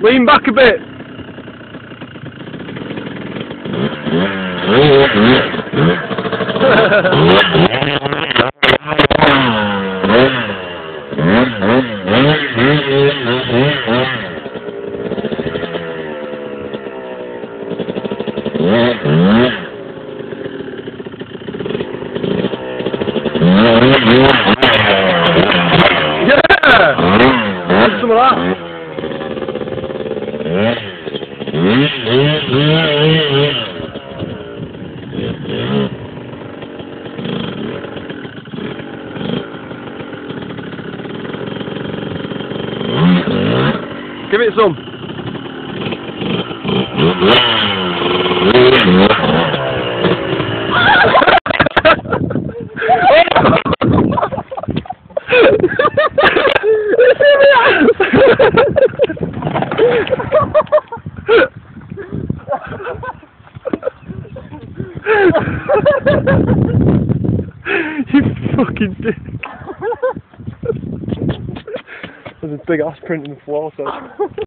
Lean back a bit. Yeah! Have some of that. Give it some. You fucking dick. There's a big ass print in the floor, so.